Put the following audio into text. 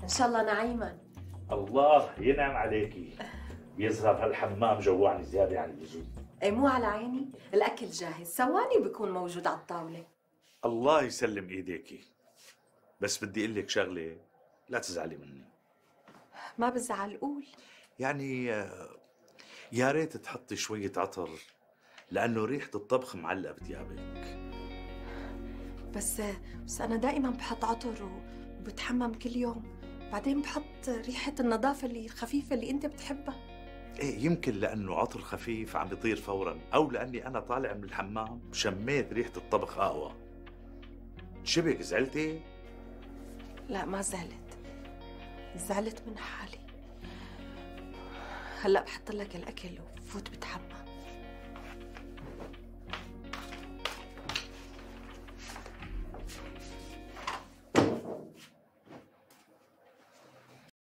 ان شاء الله نعيما. الله ينعم عليكي. بيظهر هالحمام جوعني زياده عن اللزوم. ايه مو على عيني، الاكل جاهز، ثواني بيكون موجود على الطاوله. الله يسلم ايديكي. بس بدي اقول لك شغله، لا تزعلي مني. ما بزعل، قول. يعني يا ريت تحطي شويه عطر، لانه ريحه الطبخ معلقه بثيابك. بس انا دائما بحط عطر وبتحمم كل يوم، بعدين بحط ريحه النظافه اللي الخفيفه اللي انت بتحبها. ايه، يمكن لانه عطر خفيف عم بيطير فورا، او لاني انا طالع من الحمام شميت ريحه الطبخ اقوى. شبك زعلتي؟ لا ما زعلت، زعلت من حالي. هلا بحط لك الاكل وفوت بتحمم.